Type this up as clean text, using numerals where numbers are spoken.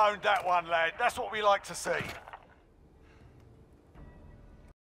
owned that one, lad. That's what we like to see.